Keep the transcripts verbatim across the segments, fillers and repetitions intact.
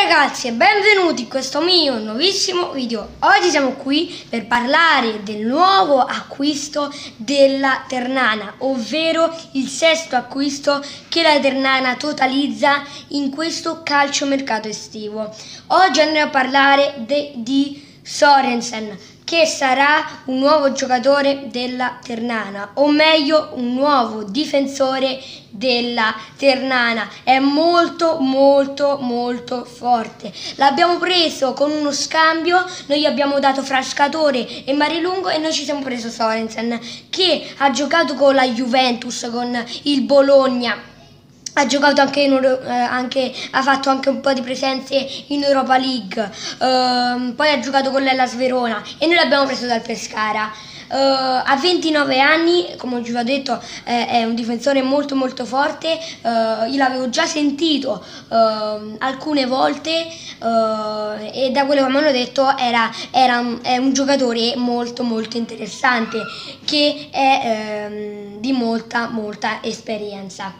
ragazzi e benvenuti in questo mio nuovissimo video. Oggi siamo qui per parlare del nuovo acquisto della Ternana, ovvero il sesto acquisto che la Ternana totalizza in questo calciomercato estivo. Oggi andremo a parlare di Sorensen, che sarà un nuovo giocatore della Ternana, o meglio un nuovo difensore della Ternana. È molto molto molto forte. L'abbiamo preso con uno scambio, noi abbiamo dato Frascatore e Marilungo e noi ci siamo preso Sorensen, che ha giocato con la Juventus, con il Bologna. Ha giocato anche, in, eh, anche, ha fatto anche un po' di presenze in Europa League, uh, poi ha giocato con l'Hellas Verona e noi l'abbiamo preso dal Pescara. Uh, ha ventinove anni, come ho già detto, eh, è un difensore molto molto forte. Uh, io l'avevo già sentito uh, alcune volte uh, e da quello che mi hanno detto era, era un, è un giocatore molto molto interessante, che è um, di molta molta esperienza.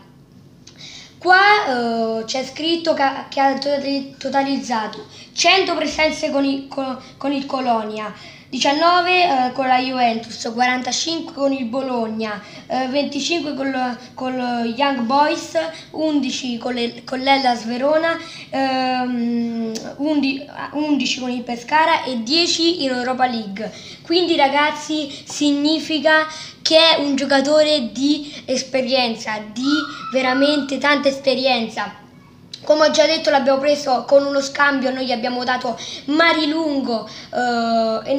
Qua uh, c'è scritto che, che ha totalizzato cento presenze con il, con, con il Colonia, diciannove uh, con la Juventus, quarantacinque con il Bologna, uh, venticinque con, lo, con lo Young Boys, undici con, le, con l'Hellas Verona, um, undici con il Pescara e dieci in Europa League. Quindi ragazzi, significa che è un giocatore di esperienza, di veramente tanta esperienza. Come ho già detto, l'abbiamo preso con uno scambio, noi gli abbiamo dato Marilungo, uh, e,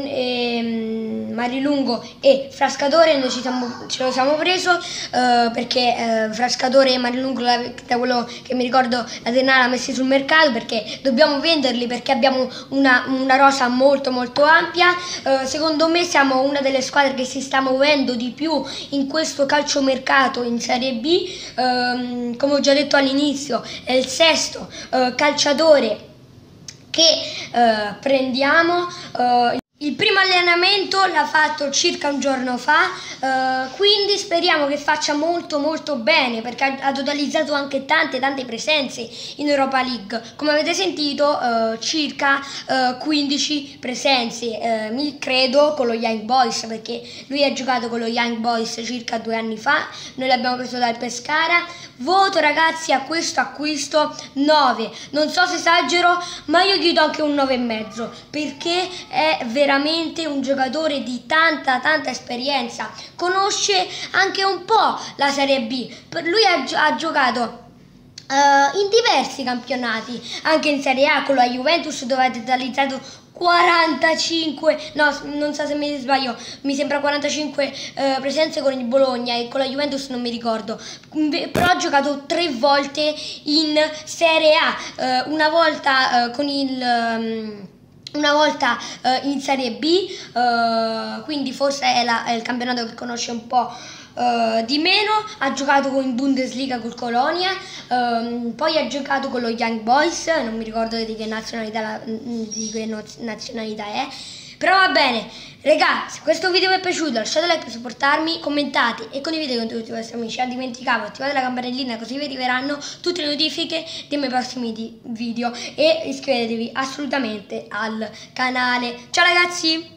e, Marilungo e Frascatore, noi ci siamo, ce lo siamo preso uh, perché uh, Frascatore e Marilungo, da quello che mi ricordo, la Ternana l'ha messi sul mercato perché dobbiamo venderli, perché abbiamo una, una rosa molto molto ampia. Uh, secondo me siamo una delle squadre che si sta muovendo di più in questo calciomercato in Serie B. Uh, come ho già detto all'inizio, è il sesto Uh, calciatore che uh, prendiamo. Uh, il primo allenamento l'ha fatto circa un giorno fa, uh, quindi speriamo che faccia molto molto bene, perché ha, ha totalizzato anche tante tante presenze in Europa League. Come avete sentito, uh, circa uh, quindici presenze, uh, mi credo, con lo Young Boys, perché lui ha giocato con lo Young Boys circa due anni fa. Noi l'abbiamo preso dal Pescara. Voto ragazzi a questo acquisto nove, non so se esagero, ma io gli do anche un nove e mezzo, perché è veramente un giocatore di tanta tanta esperienza, conosce anche un po' la Serie B. Per lui ha, ha giocato Uh, in diversi campionati, anche in Serie A con la Juventus, dove ha totalizzato quarantacinque, no, non so se mi sbaglio, mi sembra quarantacinque uh, presenze con il Bologna, e con la Juventus non mi ricordo, però ha giocato tre volte in Serie A, uh, una volta uh, con il um, una volta uh, in Serie B, uh, quindi forse è, la, è il campionato che conosce un po' Uh, di meno. Ha giocato in Bundesliga col Colonia, um, poi ha giocato con lo Young Boys, non mi ricordo di che nazionalità, di che nazionalità è, però va bene. Raga, se questo video vi è piaciuto, lasciate like per supportarmi, commentate e condividete con tutti i vostri amici. Non dimenticate, attivate la campanellina così vi arriveranno tutte le notifiche dei miei prossimi video, e iscrivetevi assolutamente al canale. Ciao ragazzi!